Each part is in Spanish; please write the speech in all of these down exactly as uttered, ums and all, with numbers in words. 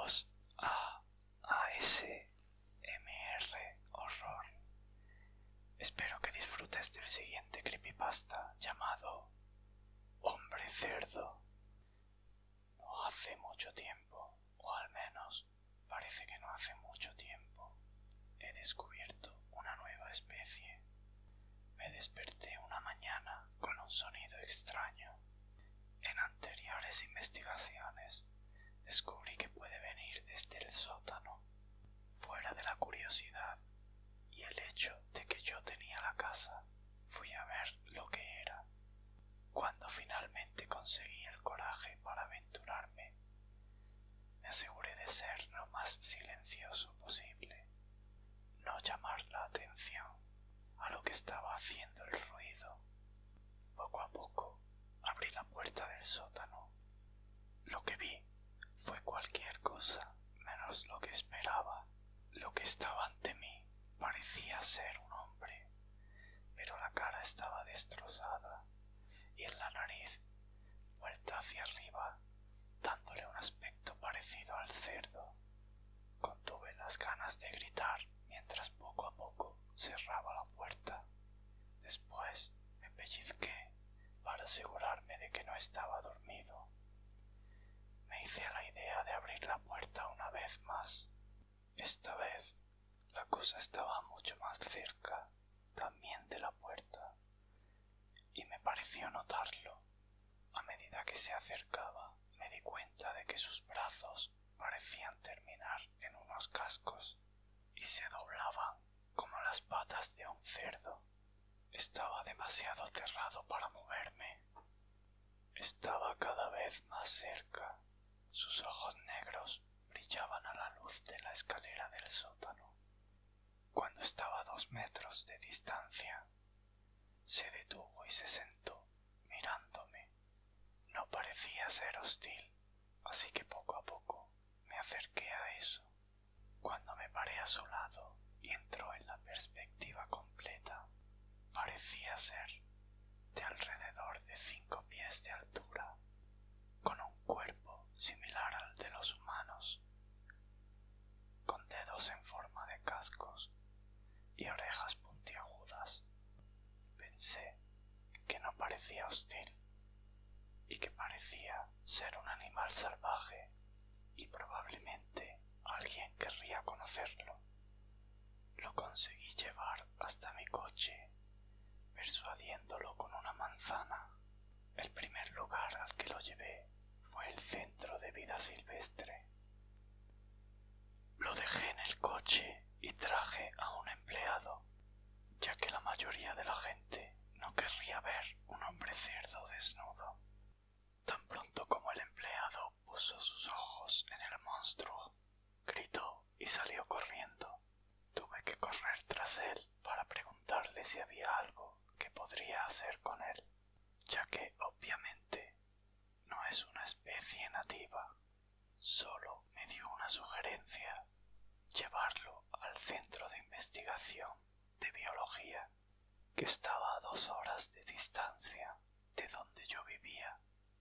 Bienvenidos a A S M R Horror. Espero que disfrutes del siguiente creepypasta llamado Hombre Cerdo. No hace mucho tiempo, o al menos parece que no hace mucho tiempo, he descubierto una nueva especie. Me desperté una mañana con un sonido extraño. En anteriores investigaciones descubrí que puede venir desde el sótano. Fuera de la curiosidad y el hecho de que yo tenía la casa, fui a ver lo que era. Cuando finalmente conseguí el coraje para aventurarme, me aseguré de ser lo más silencioso posible, no llamar la atención a lo que estaba haciendo el ruido. Poco a poco abrí la puerta del sótano. Lo que vi fue cualquier cosa menos lo que esperaba. Lo que estaba ante mí parecía ser un hombre, pero la cara estaba destrozada y en la nariz vuelta hacia arriba, dándole un aspecto parecido al cerdo. Contuve las ganas de gritar mientras poco a poco cerraba la puerta. Después me pellizqué para asegurarme de que no estaba dormido. Me hice a la idea de abrir la puerta una vez más. Esta vez la cosa estaba mucho más cerca, también de la puerta, y me pareció notarlo. A medida que se acercaba, me di cuenta de que sus brazos parecían terminar en unos cascos y se doblaban como las patas de un cerdo. Estaba demasiado cerrado para moverme. Estaba cada vez más cerca. Sus ojos negros brillaban a la luz de la escalera del sótano. Cuando estaba a dos metros de distancia, se detuvo y se sentó, mirándome. No parecía ser hostil, así que poco a poco me acerqué a eso. Cuando me paré a su lado y entró en la perspectiva completa, parecía ser de alrededor de cinco pies de altura, con un cuerpo similar al de los humanos, con dedos en forma de cascos y orejas puntiagudas. Pensé que no parecía hostil y que parecía ser un animal salvaje y probablemente alguien querría conocerlo. Lo conseguí llevar hasta mi coche, persuadiéndolo con una manzana. El primer lugar al que lo llevé fue el centro de vida silvestre. Lo dejé en el coche y traje a un empleado, ya que la mayoría de la gente no querría ver un hombre cerdo desnudo. Tan pronto como el empleado puso sus ojos en el monstruo, gritó y salió corriendo. Tuve que correr tras él para preguntarle si había algo que podría hacer con él, ya que obviamente no es una especie nativa. Solo me dio una sugerencia: llevarlo al centro de investigación de biología, que estaba a dos horas de distancia de donde yo vivía.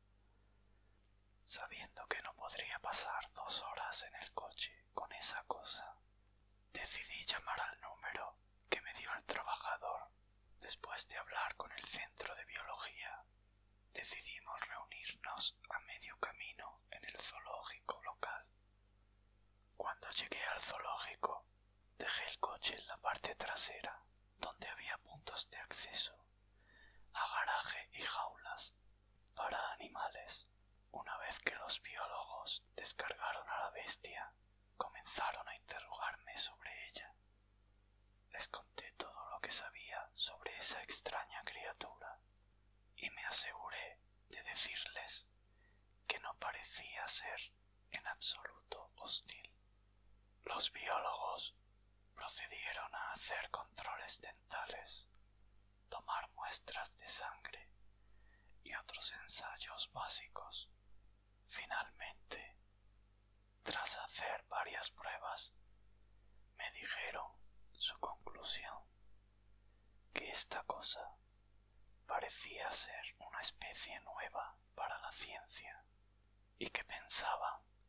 Sabiendo que no podría pasar dos horas en el coche con esa cosa, decidí llamar al número que me dio el trabajador. Después de hablar con el centro de biología, decidimos reunirnos a medio camino en el zoológico local. Cuando llegué al zoológico, dejé el coche en la parte trasera, donde había puntos de acceso a garaje y jaulas para animales. Una vez que los biólogos descargaron a la bestia, comenzaron a interrogarme sobre ella. Les conté todo lo que sabía sobre esa extraña criatura y me aseguré de decirles que no parecía ser en absoluto hostil. Los biólogos procedieron a hacer controles dentales, tomar muestras de sangre y otros ensayos básicos. Finalmente, tras hacer varias pruebas, me dijeron su conclusión: que esta cosa parecía ser una especie nueva para la ciencia y que pensaban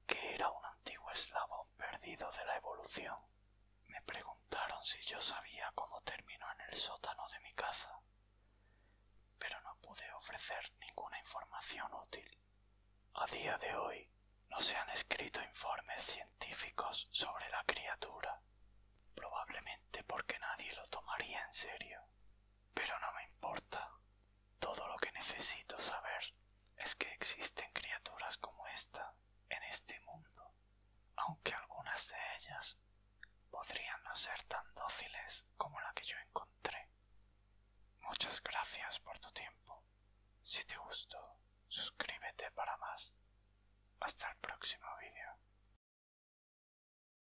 que era un antiguo eslabón perdido de la evolución. Me preguntaron si yo sabía cómo terminó en el sótano de mi casa, pero no pude ofrecer ninguna información útil. A día de hoy no se han escrito informes científicos sobre la criatura, probablemente porque nadie lo tomaría en serio. Pero no me importa. Todo lo que necesito saber es que existen criaturas como esta en este mundo, aunque algunas de ellas podrían no ser tan dóciles como la que yo encontré. Muchas gracias por tu tiempo. Si te gustó, suscríbete para más. Hasta el próximo vídeo.